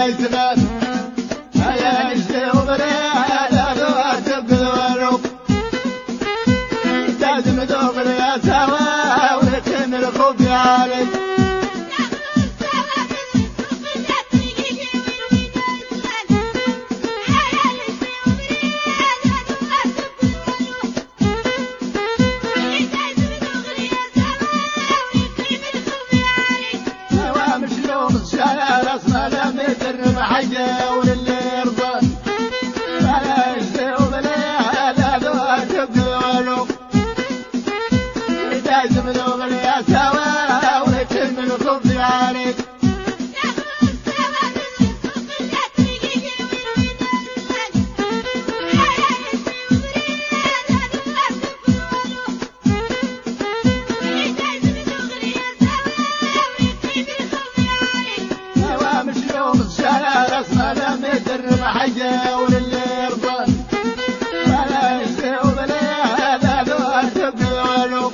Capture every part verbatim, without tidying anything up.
يزمان هيا نجلي وبريها لا دوار تقلوانو لازم دوغل يا سوا ولكن الخوف علي حاجة وللي يرضى فلا يشتي وبليها لا دوار تقلوانو لازم دوغل يا سوا ولكن الخوف عليك حاجة وللي يرضى فلا يشتي وبليها لا دوار تقلوانو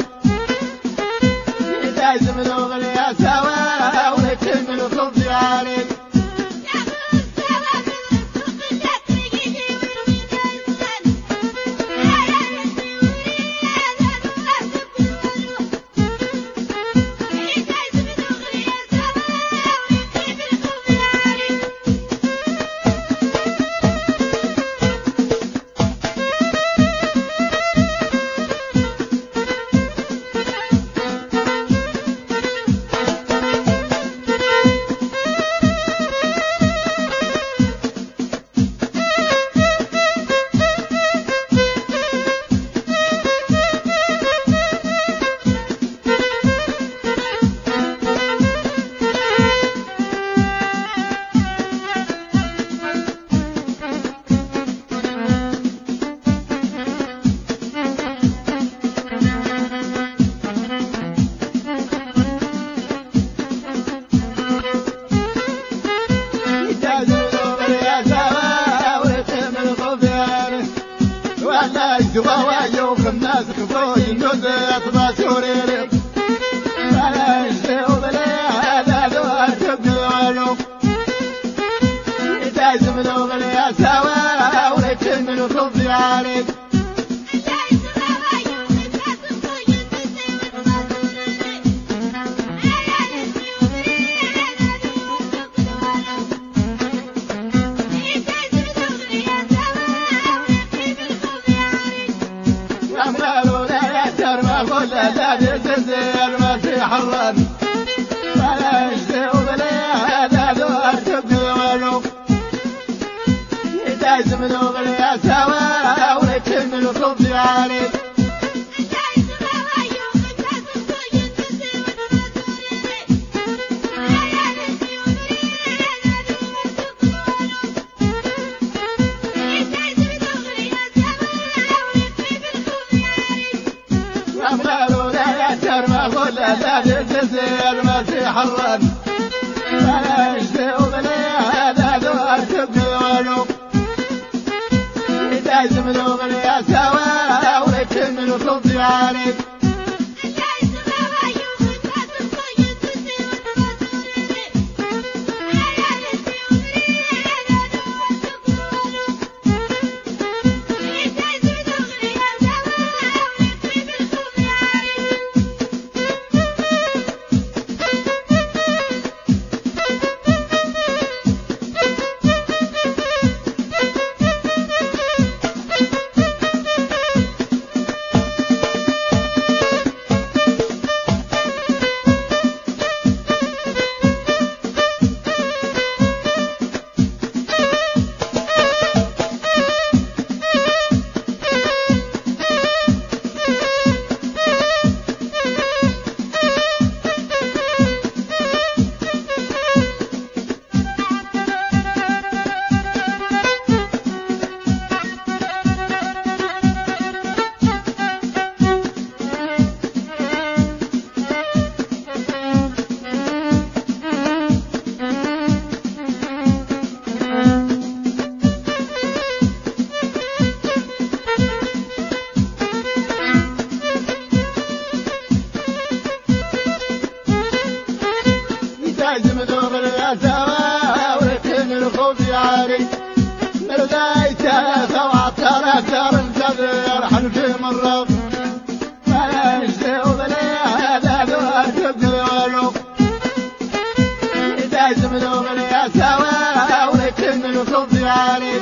لازم دوغل يا سوا ولكن الخوف عليك جوايا خماس خفوي النوز أطبع سوريلي فلا يشتي وبليها لا دوار تقلوانو لازم دوغل يا سوا ولكن الخوف عليك لا لا بيزير ما في حران فلا يشتي وبليها لا دوار تقلوانو لازم دوغل يا سوا ولكن الخوف عليك لا لا بيزير ما في حران فلا يشتي وبليها لا دوار تقلوانو لازم دوغل يا سوا ولكن الخوف عليك الخوف يعري مردايته توعتر أكثر الكبير حنفي من رب ما يجزي وبلي هذا دور تبدو إذا يزمدوا بلي سوا ولكن الخوف يعري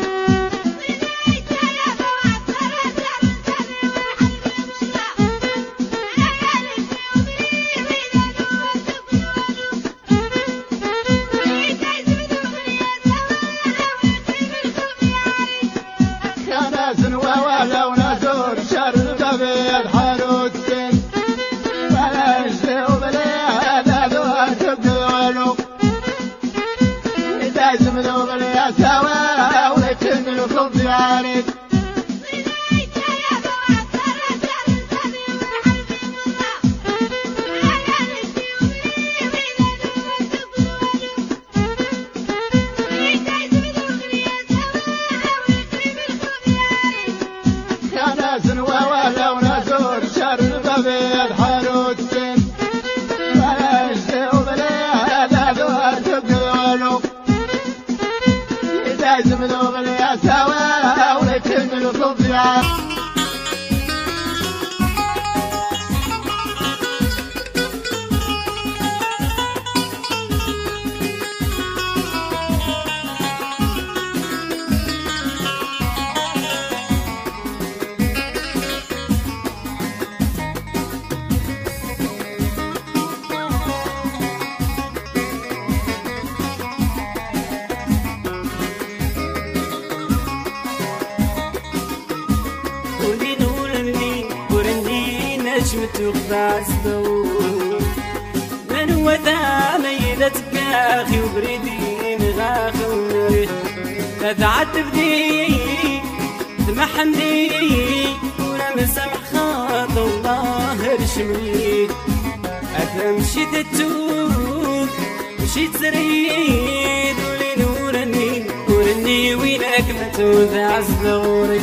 تخفى سدور من هو ذا ميلتك اخي وبريدي نغاخي تتعتب دي تمحن دي ولا مسامح خاط الله رشمي اتمشي تتوب مشي تزريد ولي نورني نورني وينك متوذ عزدوري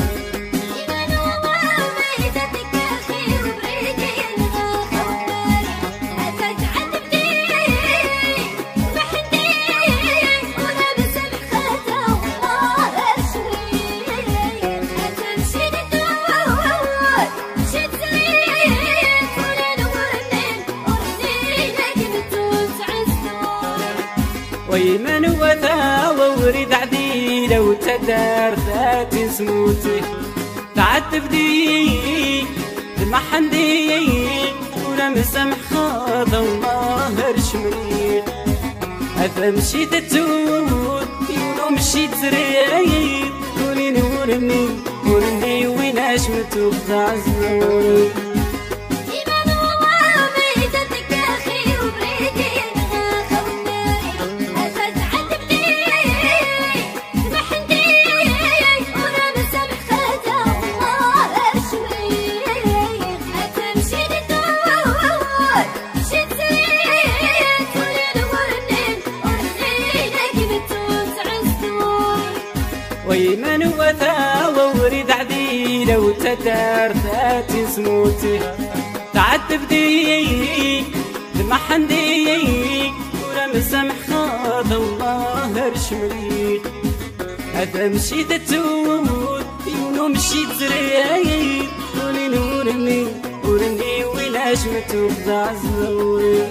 ويمن وثا وورد عدي لو تدار ذات سموتي تعتب دي تمحن دي ولا مسامح خاض الله رشمي أتمشي تتوب يلو مشي تزريد قولي نورني نورني ويناش متوب عزوري ويمن وثا وورد عدي لو تدار ذات سموتي تعتب دي تمحن دي ولا مسامح خاض الله رشمي أتمشي تتوب يونو مشي تزريد قولي نورني نورني ويناش متوب عزوري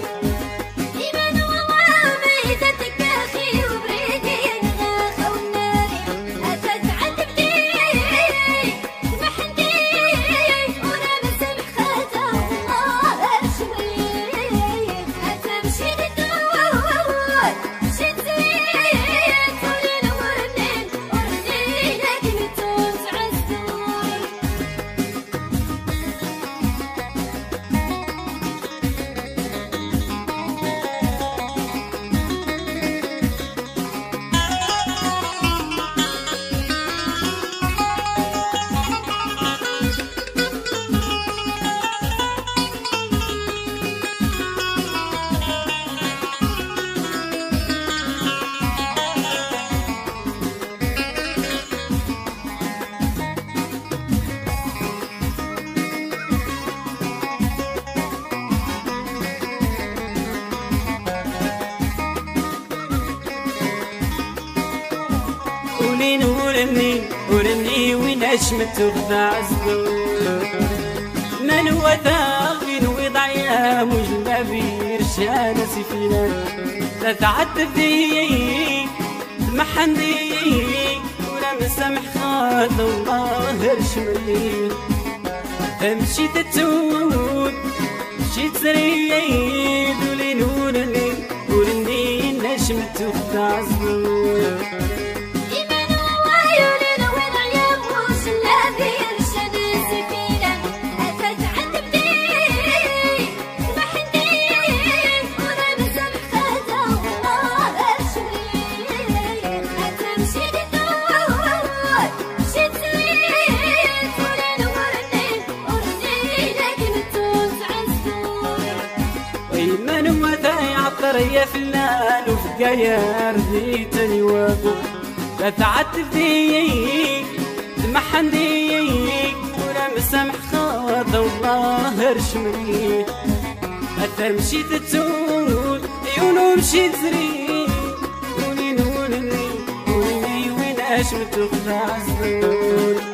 ولين ورني ورني ويناش متوخذ عزدور من وثاقين وضعيا مجمع بيرشان سفينة لا تعتب ذي محندي ولا مسامح خاذ الله هرشملي امشي تتود مشيت زريد ولين ورني ورني نجم تاخذ عزدور يا فلان وفي قيار ذيتني واقف لا تعتب ذيك تمحن ذيك ولا مسامح خاض الله هرشمني حتى مشيت تسود عيونه مشيت زريد ولين ولني ولني وين اش متوخذ عزدور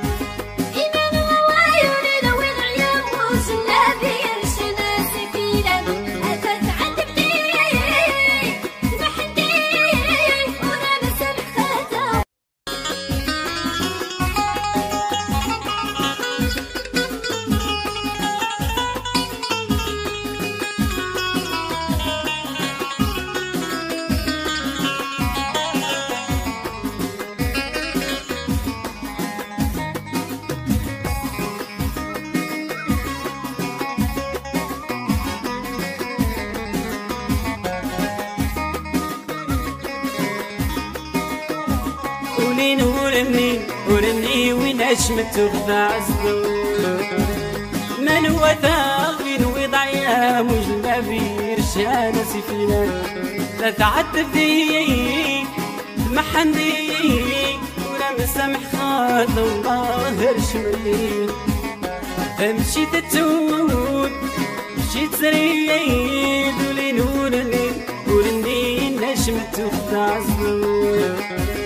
ولين ورني ورني ويناش متوخذ عزدور من وثاقين وضعيا مجمع بيرشان سفينة لا تعتب ذيك تمحن ذيك ولا مسامح خاذ الله هرشملي امشي تتود مشيت زريد ولين ورني ورني نجم تاخذ عزدور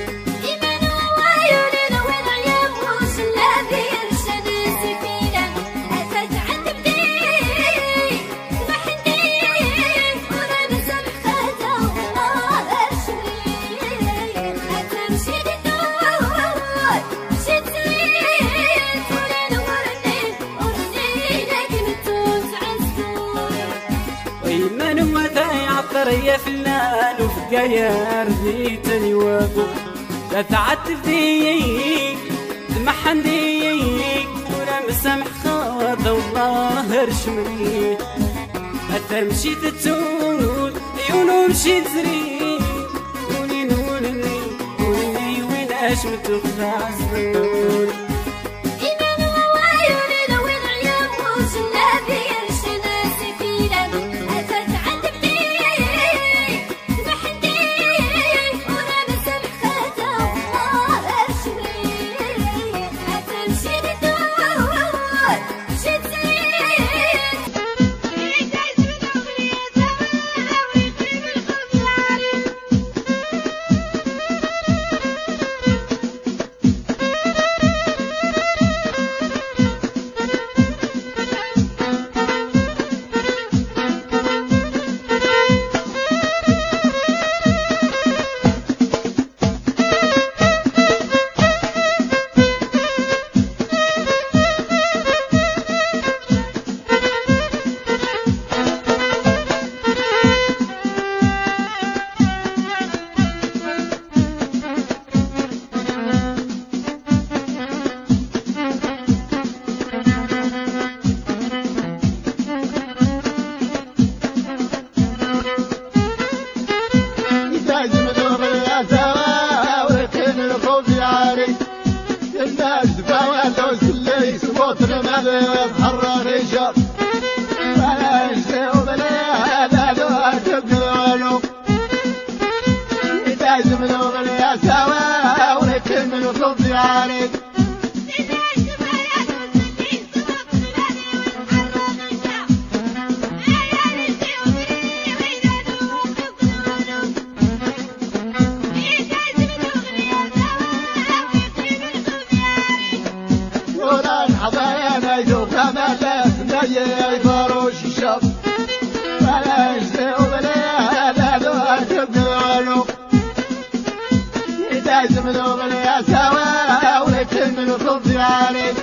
يا فلان وفي قيار ذيتني واقف لا تعتب ذيك تمحن ذيك ولا مسامح خاض الله هرشمني حتى مشيت تسود عيونه مشيت زريد ولين ولني ولني وين اش متوخذ عزدور يتحرر رجال فنجزي وبلا دادو تقولوا يتعزم نوغل يا سوا ونكمل وصوتي عليك مذوب يا سوا ولك من الخبز عليك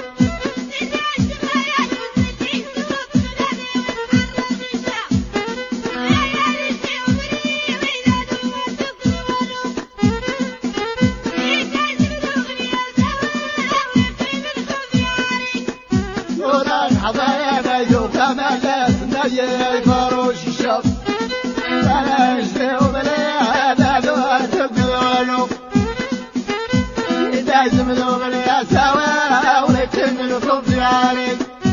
حضايا يجوك مجلس نجي فروش الشط بلاش وبلي هذا دور تقولوا لازم ذوب يا سوا ولك من الخبز عليك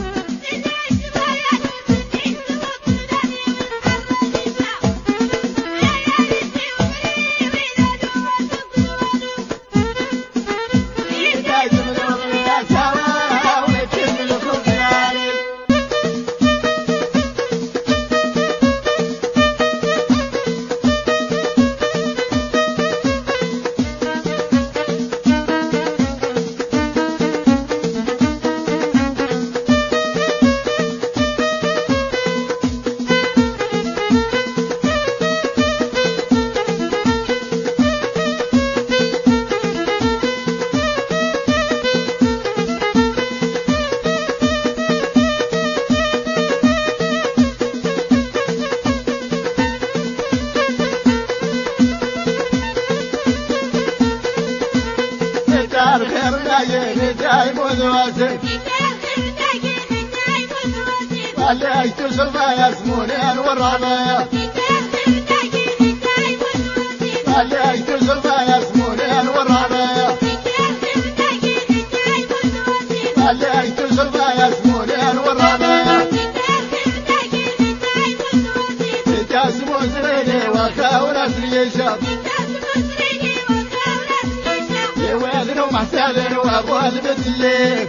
الخير دايم دايم وزواسي اللي يتصل ما يسمونين والرعبايا اللي يتصل ما يسمونين والرعبايا اللي يتصل ما يسمونين والرعبايا تاسمو زريني وخاونا سريشا يوازنوا محسادن وابوال بدلي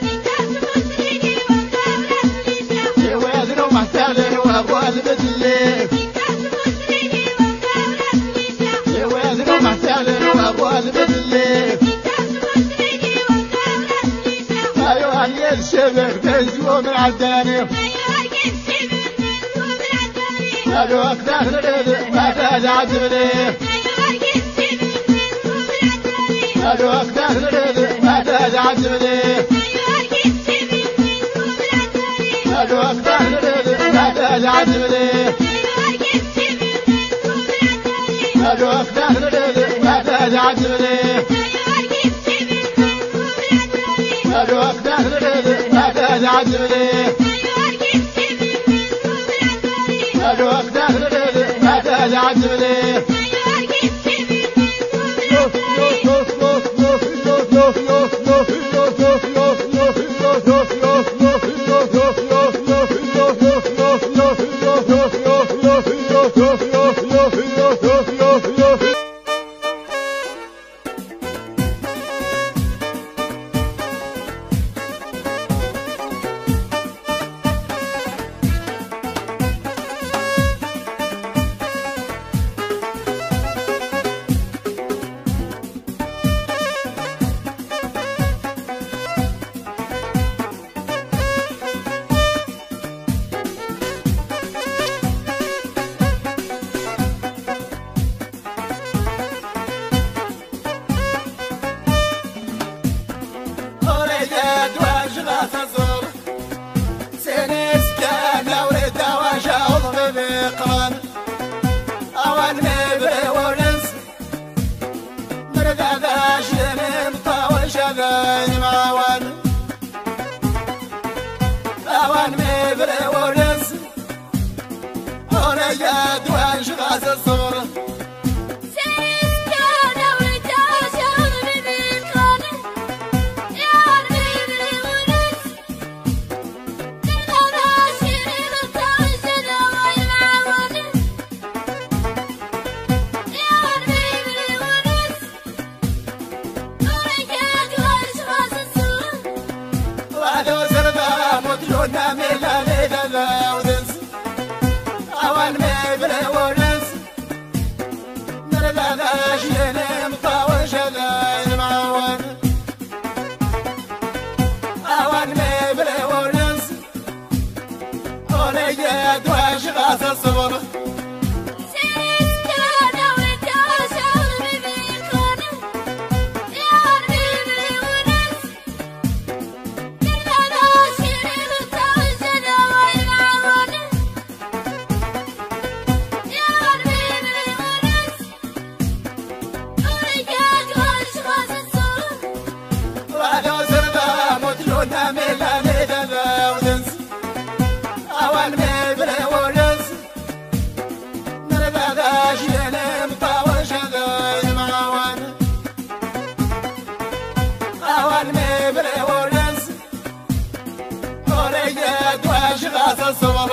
يوازنوا محسادن وابوال بدلي يوازنوا محسادن وابوال بدلي ايوه هي الشبك تزوم العداني ايوه اكثر الرزق ما تزعج بليه ايوه اكثر الرزق ما تزعج بليه ايوه اكثر الرزق ما تزعج بليه ايوه اكثر الرزق ما تزعج بليه ايوه اكثر الرزق ما تزعج بليه ايوه اكثر الرزق ما تزعج بليه المبري ونس وريت واشغاس الصور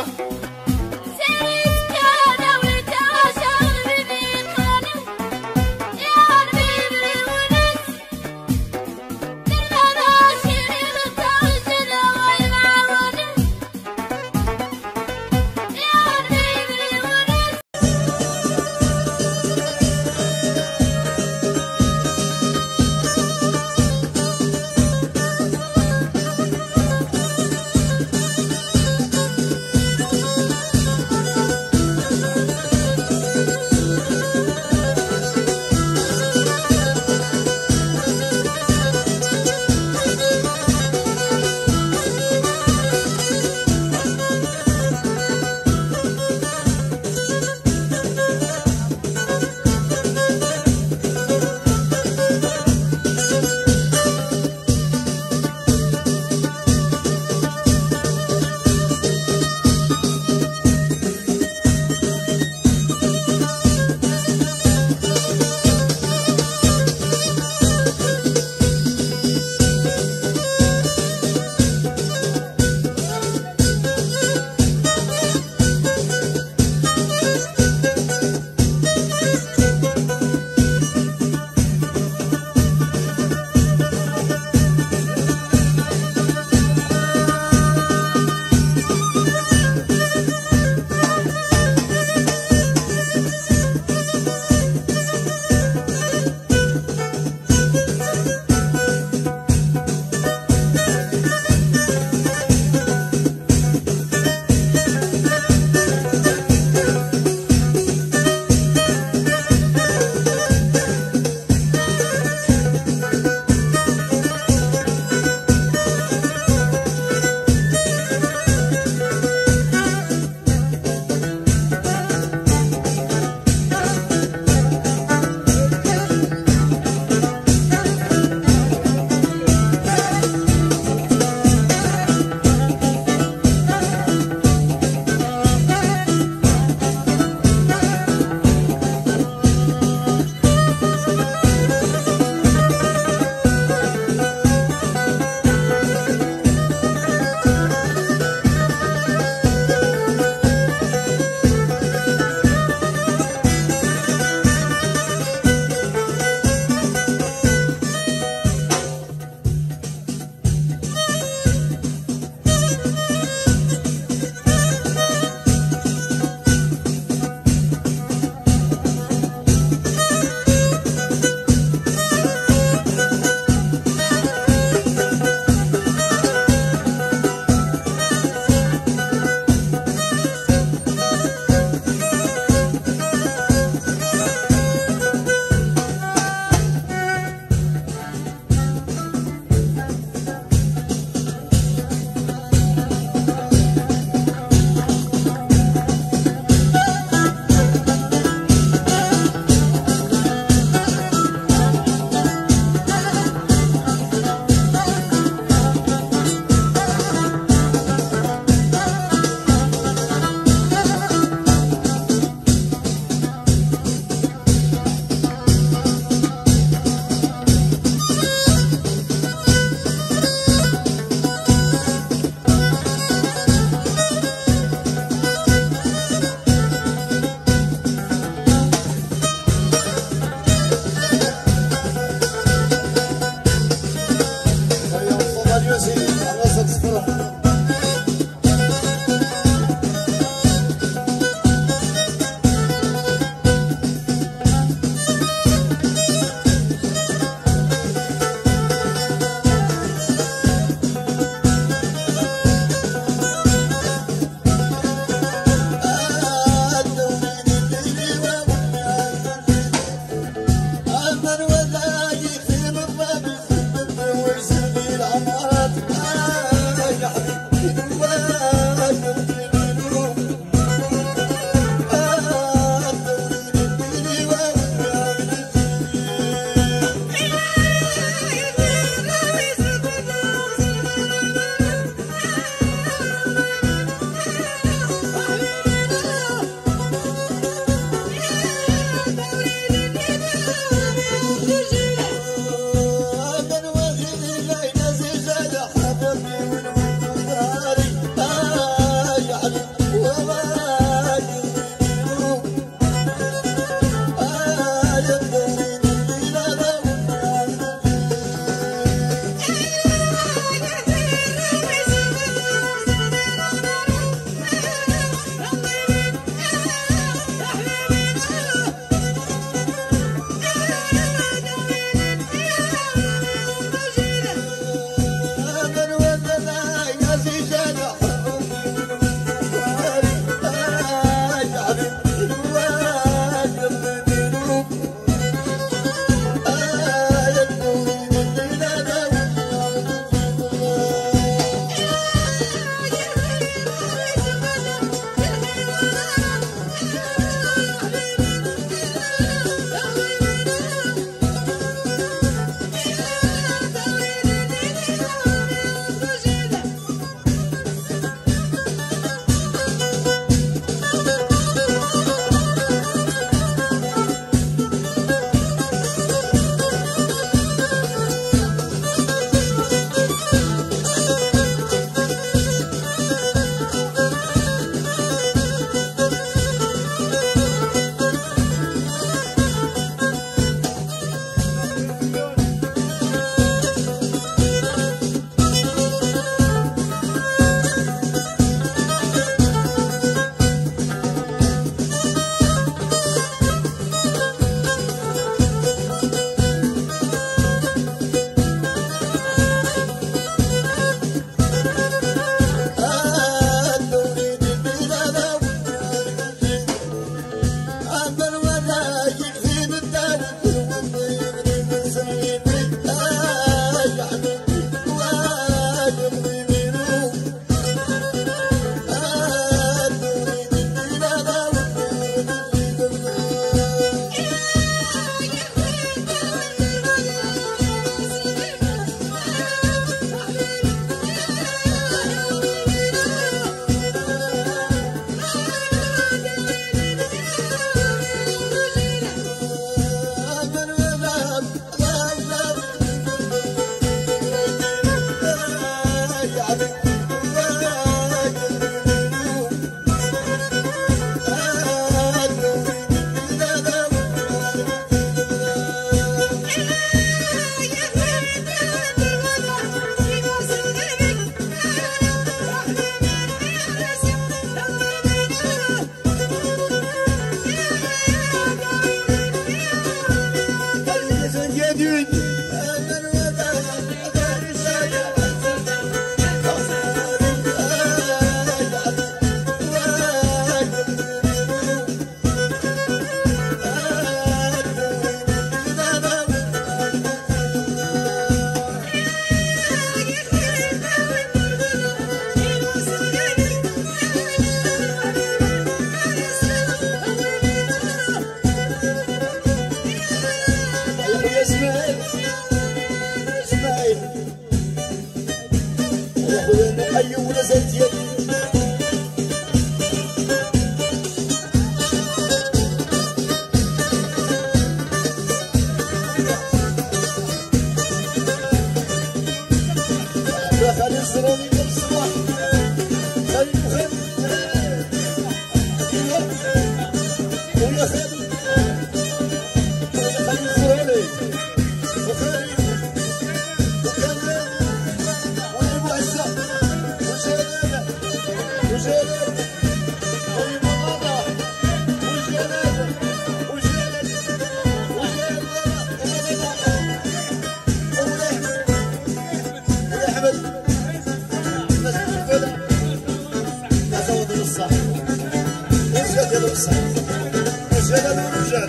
العين يا خويا أي ولا زيت يدي خلي الزروني من الصباح خلي المخيم ويا خالي ويا خلي الزروني وخالي وكمال ويا معزة وجلالة وجلالة ويا ماما وجلالة وجلالة وجلالة ويا أحمد الصح وجدد الصح وجدد الرجال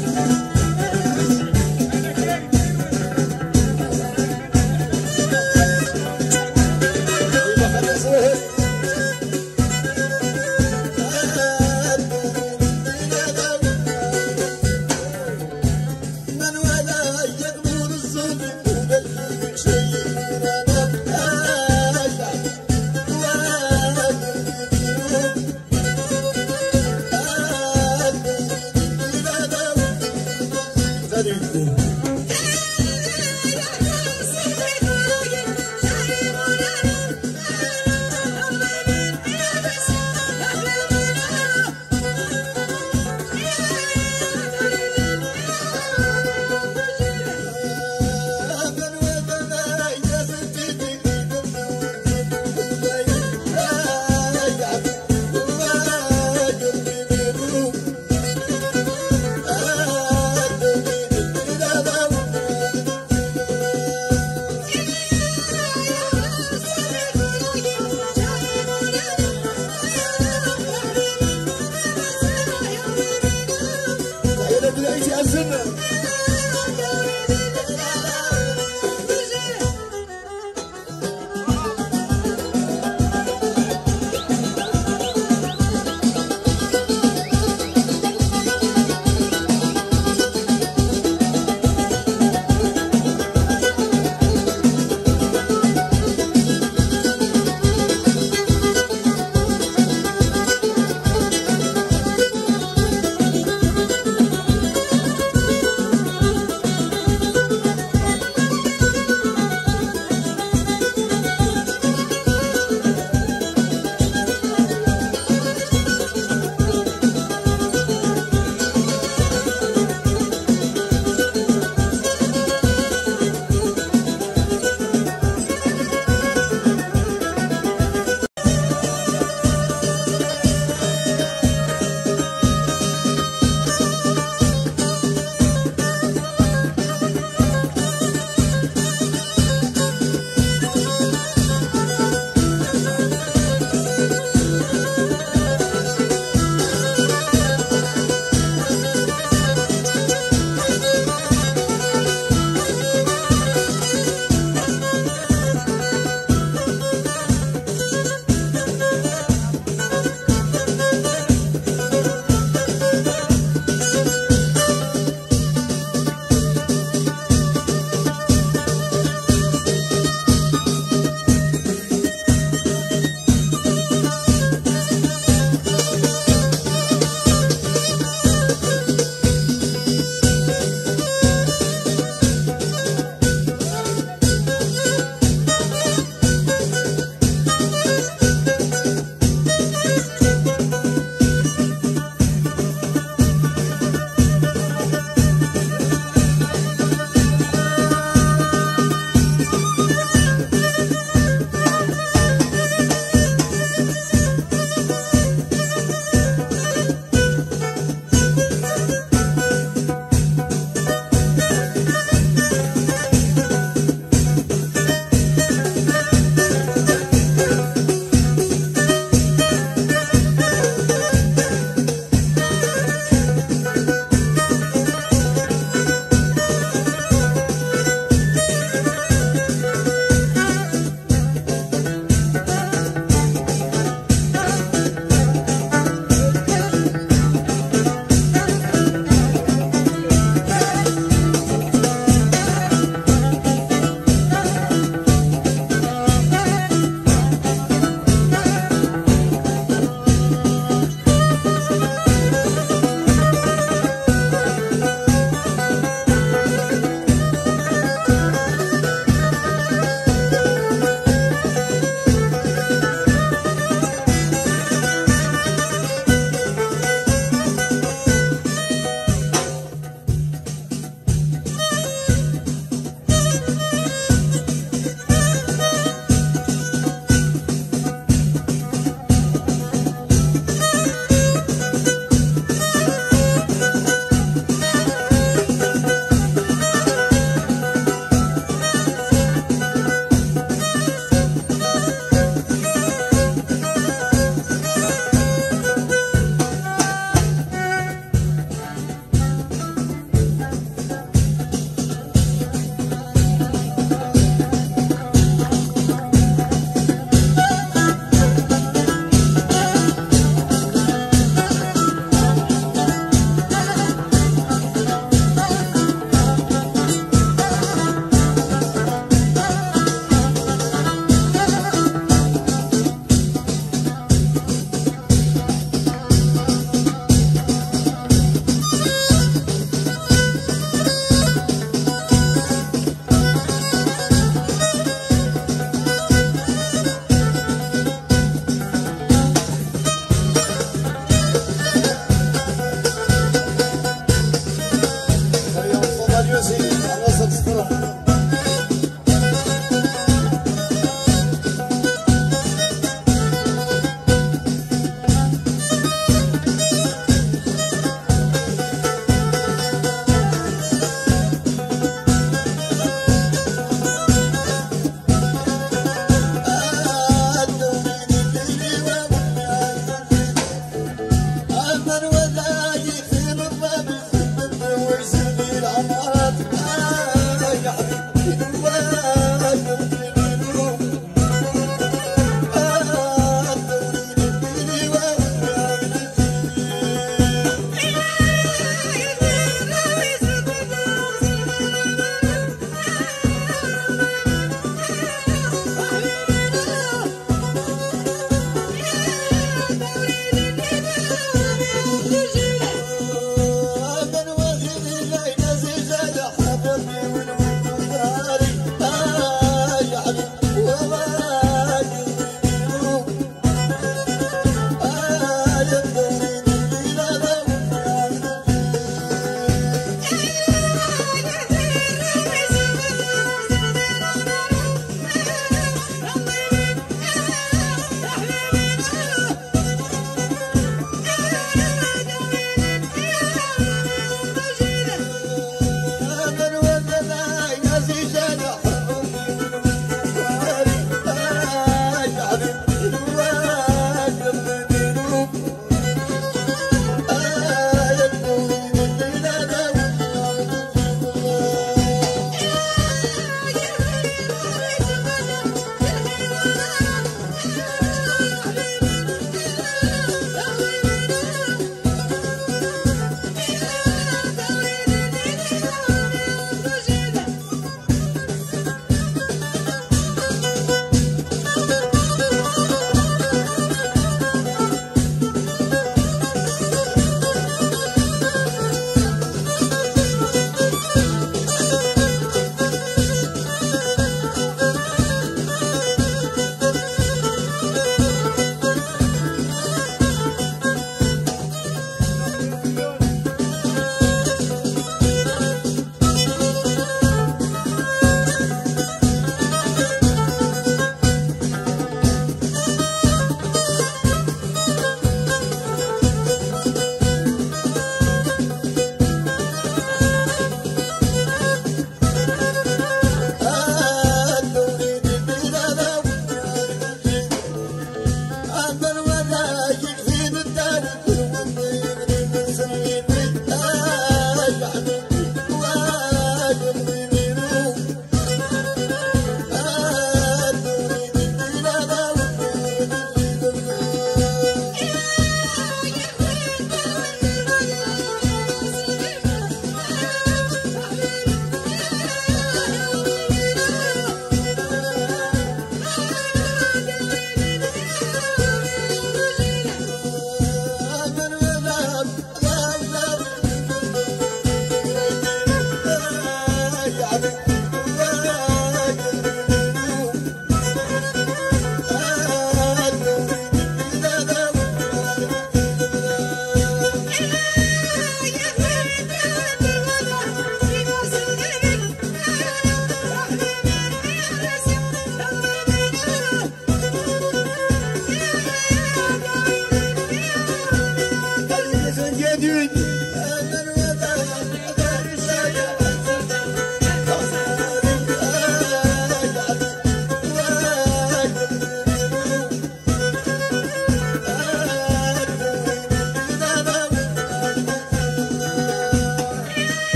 ويبقى خلي زوهر من ولا يقبل الظلم ولا شيء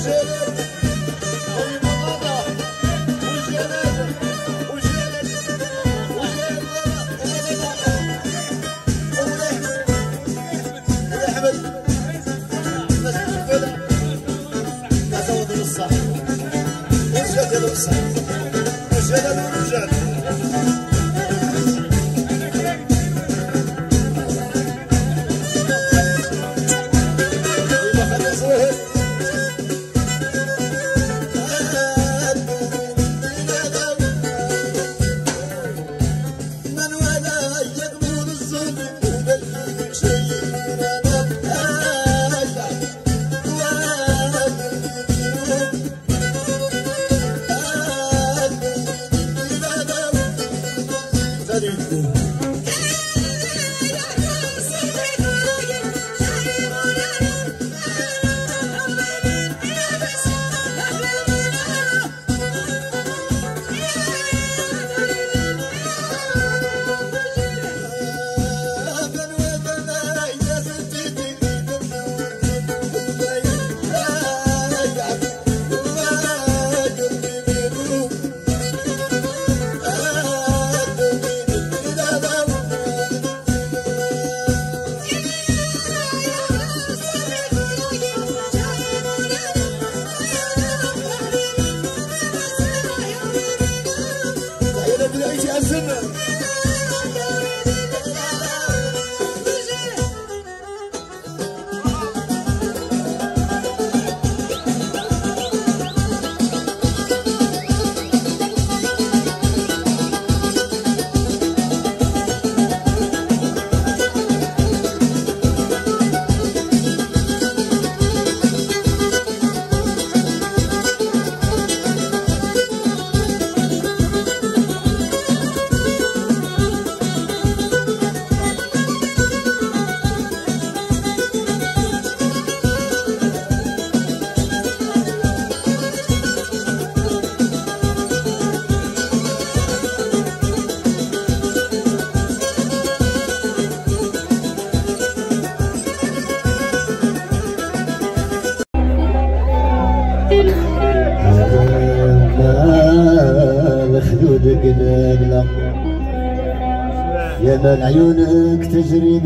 يا مال عيونك تجري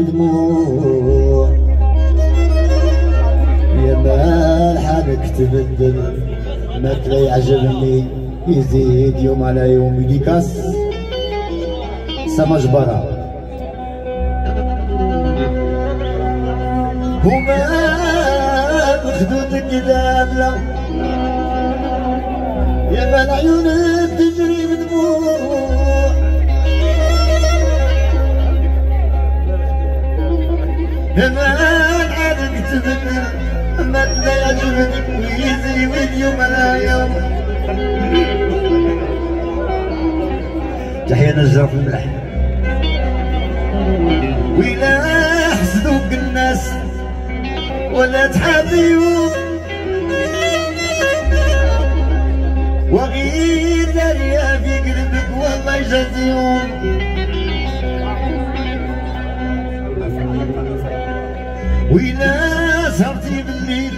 بدموع، يا مال حالك تبدل، ما تلاقي يعجبني يزيد يوم على يوم يديكاس سما جبرة ومال خدودك قدامنا، يا مال عيونك تجري بدموع، همان عادك تبدل، ما تلا يعجبك ويزيد يوم على يوم. تحية نجار في الملح. وإلا حسدوك الناس ولا تحابيهم، وغير داريا في قلبك والله يجازيهم. وإلا سهرتي بالليل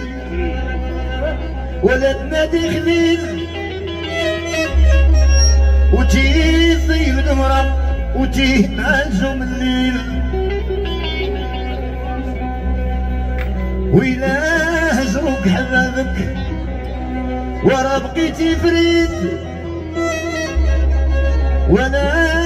ولا تنادي خليل، وتجي تطيب المرأة وتجي مع نجوم الليل، وإلا هجروك حبابك ورا بقيتي فريد، وانا